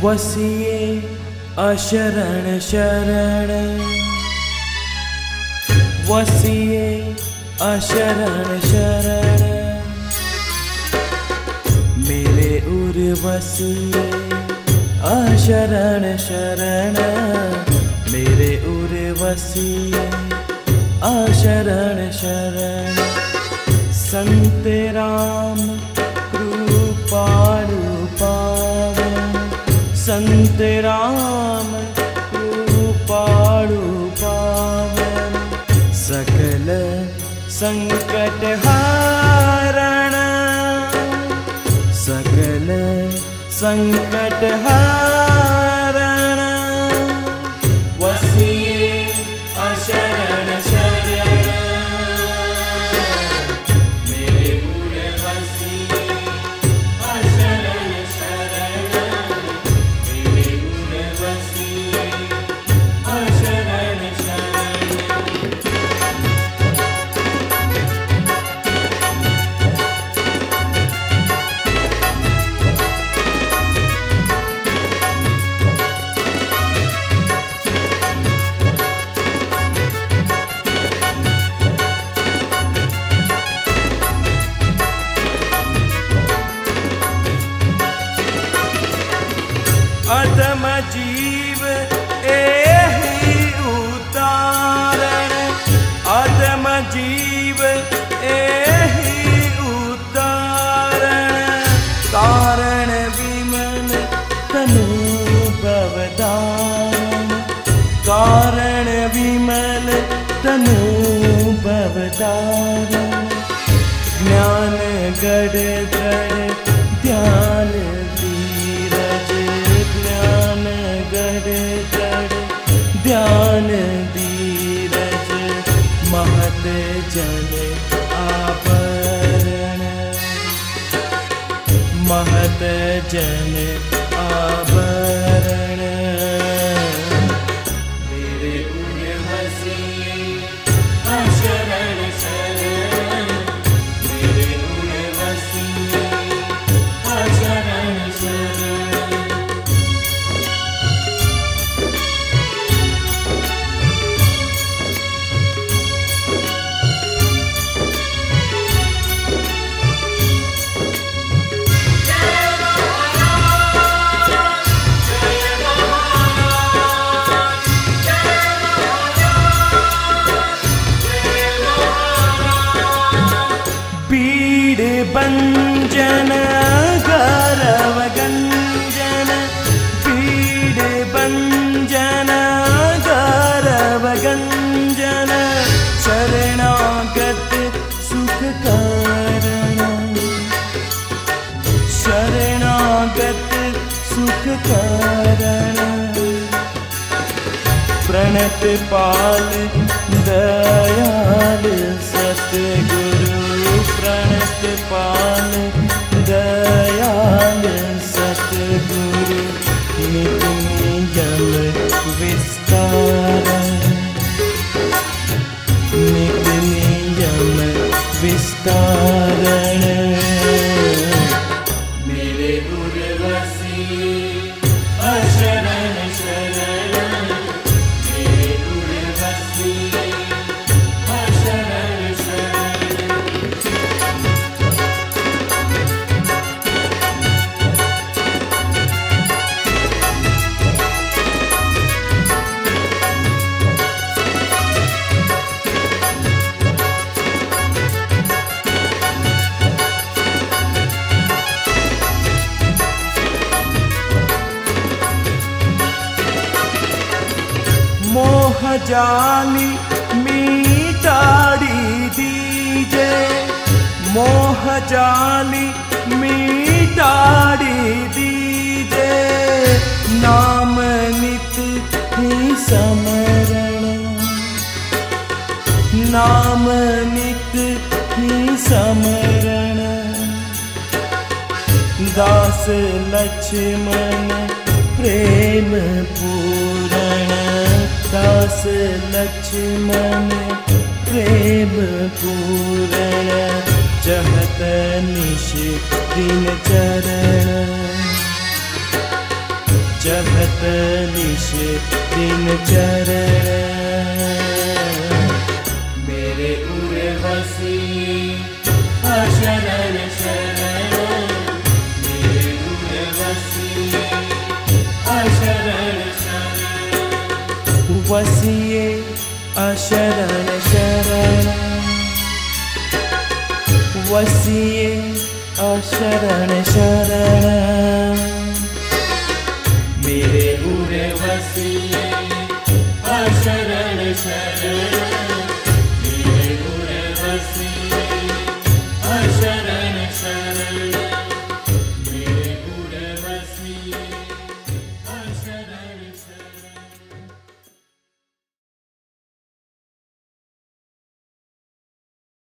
वसिए अशरण शरण, वसिए अशरण शरण, मेरे उर्वसिए अशरण शरण, मेरे उर्वसिए अशरण शरण। संत राम कृपालु पावन, संत राम कृपालु पावन, सकल संकट हारण, सकल संकट हारण। वसिए अशरण शरण, मेरे उर्वसिए अशरण शरण, मेरे उर्वसिए अशरण शरण। अधम जीव एहि उतारण, अधम जीव एहि उतारण, कारण विमल तनु भवदारण, कारण विमल तनु भवदारण। ज्ञान गढ़ गढ़ ध्यान धीरज, ज्ञान गढ़ गढ़ ध्यान धीरज, महत जन आवरण, महत जन आवरण। मेरे उर्वसिए अशरण शरण, मेरे उर्वसिए अशरण शरण। भंजन गौरव गंजन, पीड़ भंजन गौरव गंजन, शरणागत सुख कारण, शरणागत सुख कारण। प्रणत पाल दयाल सतगुरु, प्रणत पाल दयाल सतगुरु, नित नियम विस्तार, नित नियम विस्तारण। मेरे उर्वसिए अशरण शरण, मेरे उर्वसिए अशरण शरण। मोह जाली मीटाड़ी दीजे, मोह जाली मीटाड़ी दीजे, नाम नित ही समरण, नाम नित ही समरण। दास लक्ष्मण प्रेम पूरण, दास लक्ष्मण प्रेम पूरण, चहत निश दिन चरण, जपत निश दिन चरण मेरे उरे वसिए शरण शरण मेरे उरे वसिए शरण शरण वसिए शरण शरण वसिए शरण शरण मेरे उरे वसिए शरण शरण मेरे उरे वसिए शरण शरण मेरे उरे वसिए